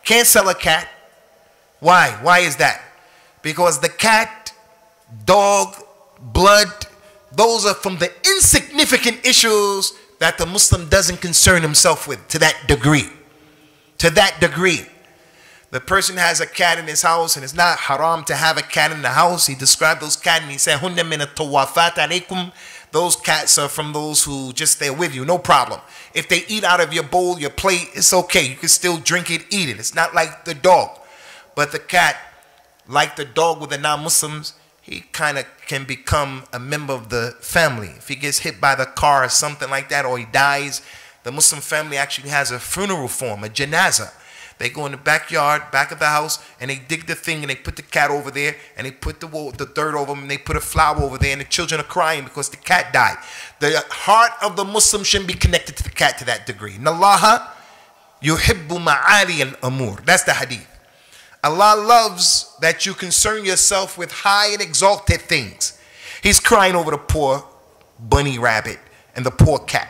Can't sell a cat. Why? Why is that? Because the cat, dog, blood, those are from the insignificant issues that the Muslim doesn't concern himself with to that degree. To that degree. The person has a cat in his house, and it's not haram to have a cat in the house. He described those cats and he said, "Hunna min at-tawafat alaykum." Those cats are from those who just stay with you, no problem. If they eat out of your bowl, your plate, it's okay. You can still drink it, eat it. It's not like the dog. But the cat, like the dog with the non-Muslims, he kind of can become a member of the family. If he gets hit by the car or something like that, or he dies, the Muslim family actually has a funeral for him, a janazah. They go in the backyard, back of the house, and they dig the thing, and they put the cat over there, and they put the dirt over him, and they put a flower over there, and the children are crying because the cat died. The heart of the Muslim shouldn't be connected to the cat to that degree. Nallaha yuhibbu ma'ali al-amur. That's the hadith. Allah loves that you concern yourself with high and exalted things. He's crying over the poor bunny rabbit and the poor cat.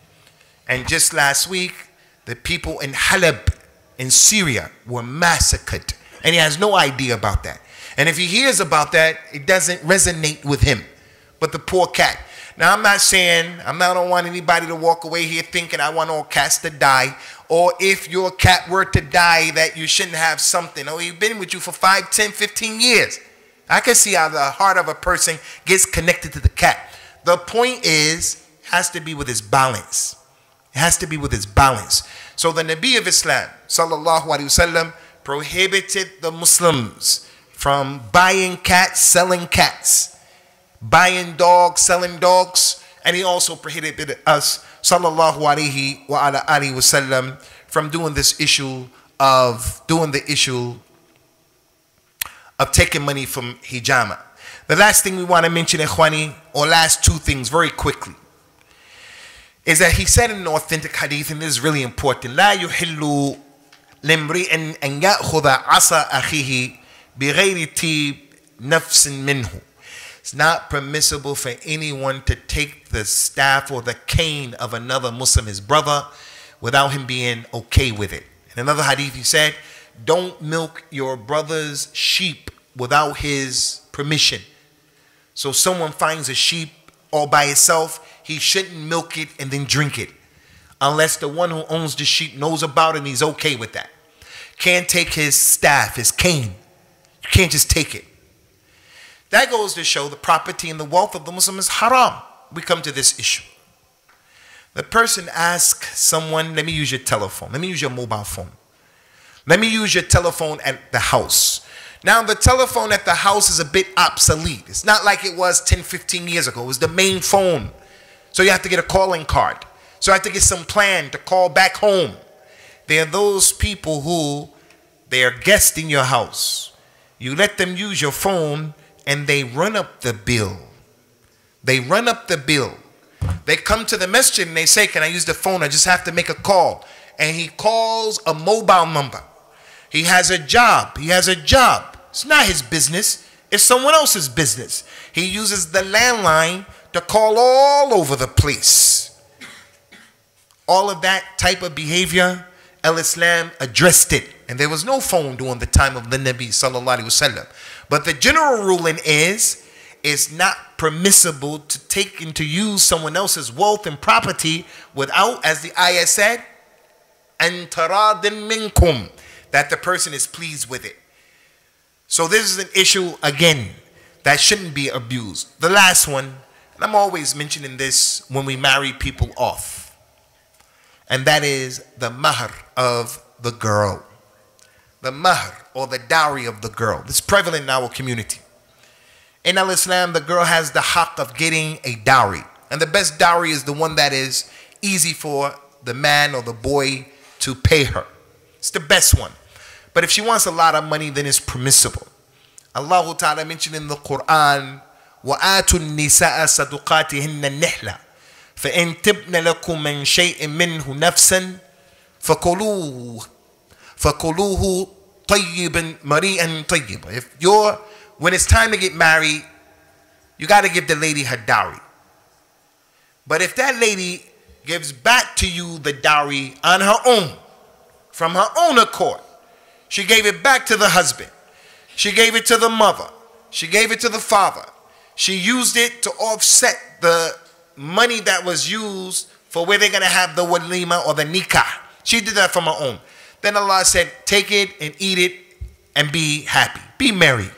And just last week, the people in Halab in Syria were massacred, and he has no idea about that. And if he hears about that, it doesn't resonate with him. But the poor cat. Now, I'm not saying, I don't want anybody to walk away here thinking I want all cats to die, or if your cat were to die that you shouldn't have something. Oh, he's been with you for 5, 10, 15 years. I can see how the heart of a person gets connected to the cat. The point is, it has to be with his balance. It has to be with his balance. So the Nabi of Islam, sallallahu alaihi wasallam, prohibited the Muslims from buying cats, selling cats, buying dogs, selling dogs, and he also prohibited us, sallallahu alaihi wasallam, from doing this issue of taking money from hijama. The last thing we want to mention, ikhwani, or last two things very quickly, is that he said in an authentic hadith, and this is really important, لا يحل لامرئ أن يأخذ عصا أخيه بغير طيب نفس منه. It's not permissible for anyone to take the staff or the cane of another Muslim, his brother, without him being okay with it. In another hadith he said, don't milk your brother's sheep without his permission. So someone finds a sheep all by itself, he shouldn't milk it and then drink it unless the one who owns the sheep knows about it and he's okay with that. Can't take his staff, his cane. You can't just take it. That goes to show the property and the wealth of the Muslim is haram. We come to this issue. The person asks someone, let me use your telephone. Let me use your mobile phone. Let me use your telephone at the house. Now, the telephone at the house is a bit obsolete. It's not like it was 10, 15 years ago. It was the main phone. So you have to get a calling card. So I have to get some plan to call back home. There are those people who, they are guests in your house. You let them use your phone and they run up the bill. They run up the bill. They come to the masjid and they say, can I use the phone? I just have to make a call. And he calls a mobile number. He has a job. He has a job. It's not his business. It's someone else's business. He uses the landline to call all over the place. All of that type of behavior, Al-Islam addressed it. And there was no phone during the time of the Nabi sallallahu alaihi wasallam. But the general ruling is, it's not permissible to take and to use someone else's wealth and property without, as the ayah said, أَن تَرَادٍ مِنْكُمْ, that the person is pleased with it. So this is an issue, again, that shouldn't be abused. The last one, and I'm always mentioning this when we marry people off, and that is the mahr of the girl. The mahr, or the dowry of the girl. It's prevalent in our community. In Al-Islam, the girl has the haqq of getting a dowry. And the best dowry is the one that is easy for the man or the boy to pay her. It's the best one. But if she wants a lot of money, then it's permissible. Allah Ta'ala mentioned in the Quran, وَآتُوا النِّسَاءَ صَدُقَاتِهِنَّ النِّحْلَةِ فَإِن تِبْنَ لَكُم مِّن شَيْءٍ مِّنْهُ نَفْسًا فَكُلُوهُ طَيِّبًا مَرِيئًا طَيِّبًا. When it's time to get married, you got to give the lady her dowry. But if that lady gives back to you the dowry on her own, from her own accord, She gave it back to the husband. She gave it to the mother. She gave it to the father. She used it to offset the money that was used for where they're going to have the walima or the nikah. She did that from her own. Then Allah said, take it and eat it and be happy. Be merry.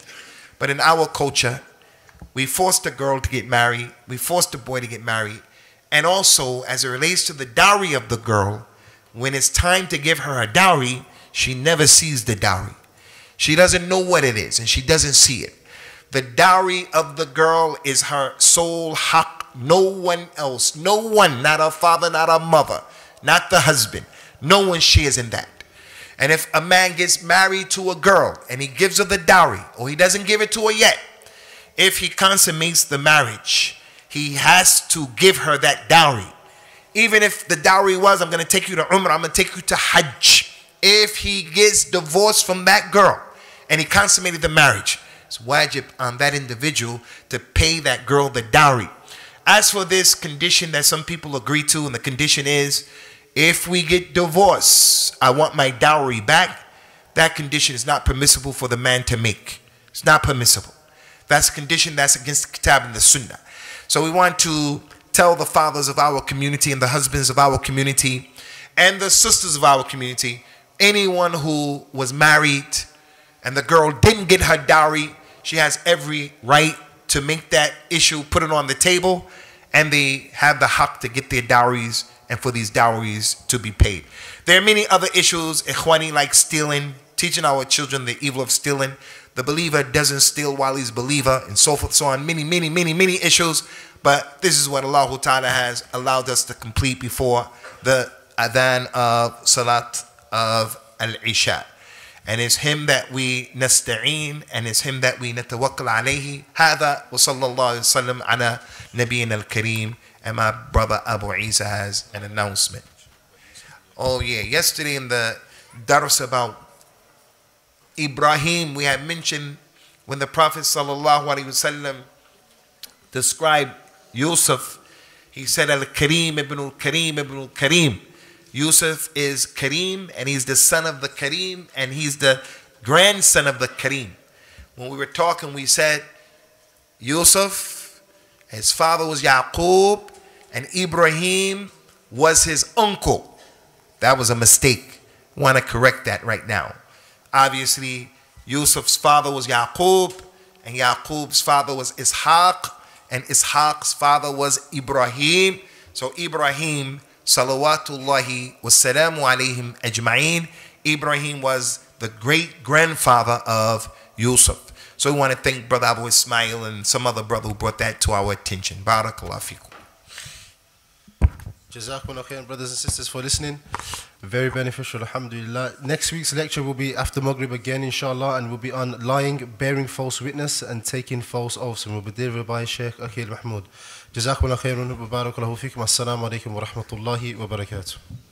But in our culture, we force the girl to get married. We force the boy to get married. And also, as it relates to the dowry of the girl, when it's time to give her a dowry, she never sees the dowry. She doesn't know what it is, and she doesn't see it. The dowry of the girl is her sole haqq. No one else, no one, not her father, not her mother, not the husband. No one shares in that. And if a man gets married to a girl and he gives her the dowry, or he doesn't give it to her yet, if he consummates the marriage, he has to give her that dowry. Even if the dowry was, I'm going to take you to Umrah, I'm going to take you to Hajj. If he gets divorced from that girl and he consummated the marriage, it's wajib on that individual to pay that girl the dowry. As for this condition that some people agree to, and the condition is, if we get divorced, I want my dowry back, that condition is not permissible for the man to make. It's not permissible. That's a condition that's against the Kitab and the Sunnah. So we want to tell the fathers of our community and the husbands of our community and the sisters of our community, anyone who was married and the girl didn't get her dowry, she has every right to make that issue, put it on the table, and they have the haqq to get their dowries and for these dowries to be paid. There are many other issues, ikhwani, like stealing, teaching our children the evil of stealing. The believer doesn't steal while he's a believer, and so forth, so on. Many issues. But this is what Allah Ta'ala has allowed us to complete before the adhan of Salat of Al-Isha. And it's him that we nasta'een, and it's him that we natawakkal alayhi. Hada wa sallallahu alayhi wa sallam ala nabiyyina al-kareem. And my brother Abu Isa has an announcement. Oh yeah, yesterday in the dars about Ibrahim, we had mentioned when the Prophet sallallahu alaihi wasallam described Yusuf, he said al-Kareem ibn al-Kareem ibn al-Kareem. Yusuf is Kareem, and he's the son of the Kareem, and he's the grandson of the Kareem. When we were talking, we said Yusuf, his father was Yaqub, and Ibrahim was his uncle. That was a mistake. I want to correct that right now. Obviously, Yusuf's father was Yaqub, and Yaqub's father was Ishaq, and Ishaq's father was Ibrahim. So Ibrahim, salawatullahi wassalamu alayhim ajma'een, Ibrahim was the great-grandfather of Yusuf. So we want to thank Brother Abu Ismail and some other brother who brought that to our attention. Barakallahu fikum. Jazakumullah khairan, brothers and sisters, for listening. Very beneficial, alhamdulillah. Next week's lecture will be after Maghrib again, inshallah, and we'll be on lying, bearing false witness, and taking false oaths. And we'll be delivered by Sheikh Akil Mahmoud. Jazakumullah khairan, wa barakallahu fikum. Assalamu alaikum wa rahmatullahi wa barakatuh.